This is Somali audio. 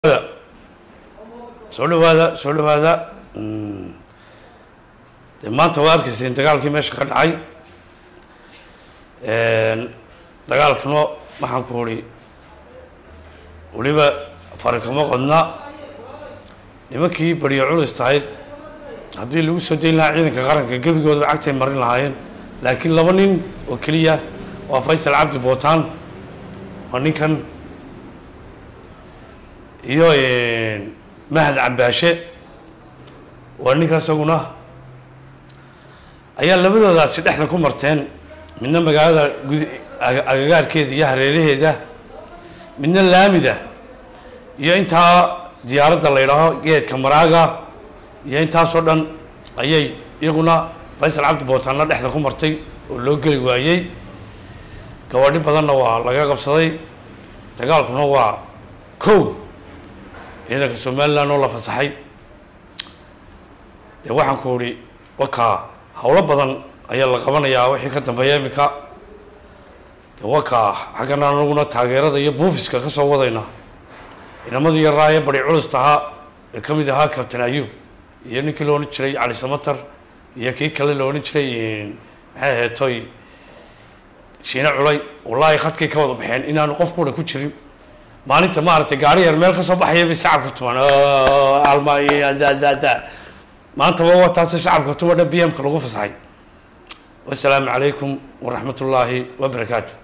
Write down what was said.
سولو هذا maanta waa arkayseen dagaalkii meesha ka dhacay dagaalkano waxaan ku hori waliba farqamo qodna nimankii bariyo culus tahay hadii lagu soo deyn lahaa ciidanka qaranka gabigooda lacagtay marin lahaayeen laakiin laba nin oo kaliya waa Faysal Cabdi Bootaan oo ninkan iyo Mahad Cambaashe waa ninkaas aguna ayaa labadoodaasi dhexda ku marteen midna magaalada agagaarkeeda iyo hareeraheeda midna laamida iyo inta diyaaradda la yiraahdo geedka maraaga iyo inta soo dhan ayay iyaguna Faysal Cabdi Bootaan la dhexda ku martay oo loo gali waayay gawadhi badanna waa laga qabsaday dagaalkuna waa koow ciidanka Soomaaliland oo la fasaxay waxaan ku hori waka hawlo badan ayaa la qabanayaa wixii ka dambeeyay imika waka xagana anaguna taageerada iyo buufiska ka soo wadayna inamadii yaraaye bari culus taha kamid ahaa Captain Ayub iyo ninkii loo jiray Ali Samatar iyo kii kale loo jiray maxay heetoy Shiina Culay wallahi khadkii ka wada baxeen inaanu qof ku jirin maalinta ma aragtay gaari yar meel ka soo baxay bi shacabka tuman almaaya da maanta waa taas shacabka tuman BM ka lagu fasaxay والسلام عليكم ورحمة الله وبركاته.